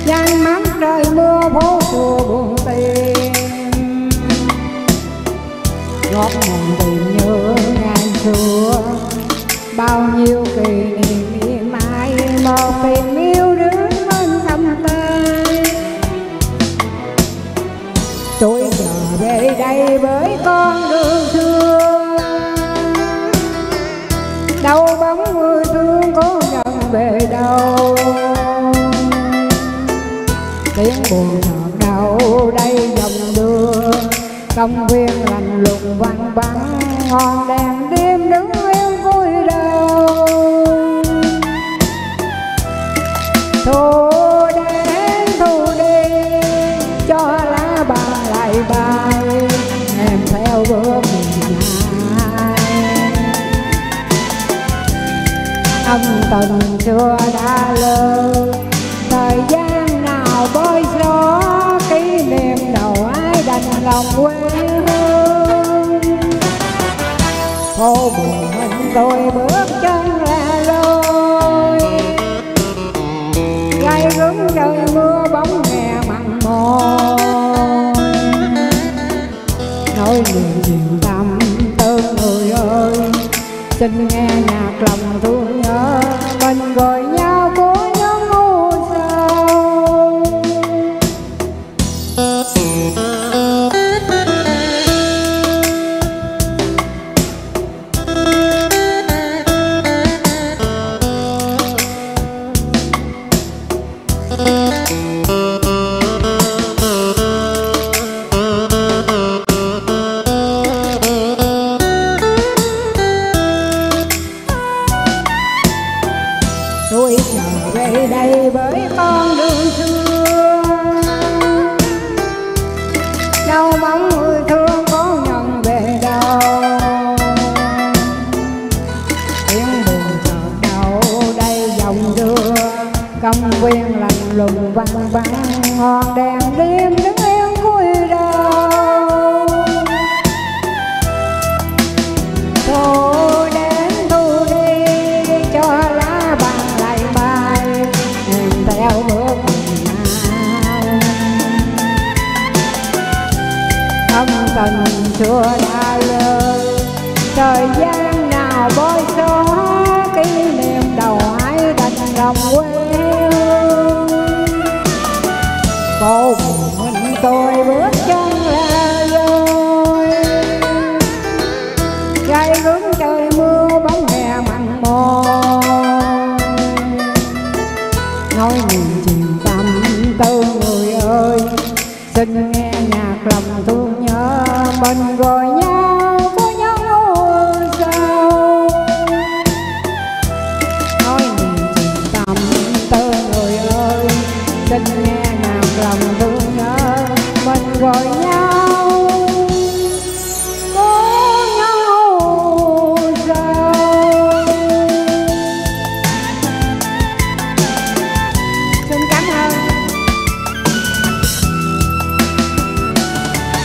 nhan mắt trời mưa phố chùa buồn tìm, gót mòn tìm nhớ ngày xưa, bao nhiêu kỷ niệm mỉa mai, một tình yêu đứng bên tâm tay. Tôi giờ về đây với con đường xưa, đâu bóng người thương cố nhận về đâu, tiếng buồn thật đâu đây dòng đưa, công viên lạnh lùng vắng vắng, ngọn đèn đêm đứng yên vui đầu. Thu đến thu đi cho lá bàng lại bay, em theo bước mình nhai. Âm tình xưa đã lơ, thời gian nào bối rối, kỷ niệm đầu ai đành lòng quê hương. Phố buồn mình tôi bước chân ra lối, gai gớm trời mưa bóng nghe mặn môi, nói niềm niềm tâm tư người ơi, xin nghe nhạc lòng thương nhớ, mình gọi nhau của những u sầu. Tôi trở về đây với con đường xưa, đâu bóng người thương có nhận về đâu, tiếng buồn chợt đâu đây dòng đưa, công viên lạnh lùng vắng vắng, ngọn đèn đêm đứng yên cuối đầu. Thu đến thu đi cho lá bàng lại bay, em theo bước mình ai. Âm tình xưa đã lơ, thời gian nào bối rối, kỷ niệm đầu ai đành lòng quê hương. Phố buồn mình tôi bước chân ra lối, gai gớm trời mưa bóng hè mặn môi, nói niềm chuyện tâm tư người ơi, xin nghe nhạc lòng thương nhớ, mình gọi nhau có những u sầu. Nói niềm chuyện tâm tư người ơi, xin nghe